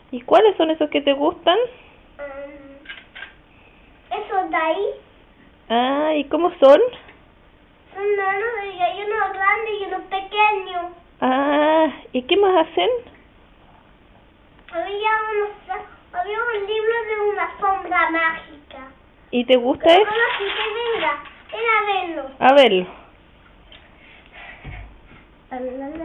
¿Y cuáles son esos que te gustan? Esos de ahí Ah, ¿y cómo son? son nanos y hay unos grandes y unos pequeños. Ah, ¿y qué más hacen? Había un libro de una sombra mágica. ¿Y te gusta Pero eso? no lo quité, venga, ven a verlo. A verlo.